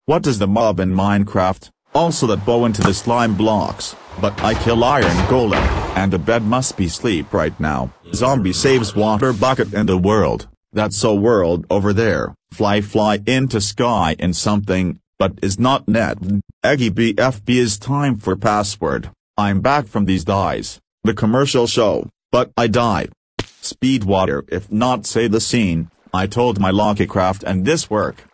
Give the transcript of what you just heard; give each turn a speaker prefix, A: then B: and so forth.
A: What does the mob in Minecraft? Also that bow into the slime blocks, but I kill iron golem, and the bed must be sleep right now. Zombie saves water bucket in the world, that's so world over there. Fly into sky in something, but is not net. Eggy BFB is time for password. I'm back from these dies, the commercial show, but I die. Speed water if not say the scene, I told my Lockicraft and this work.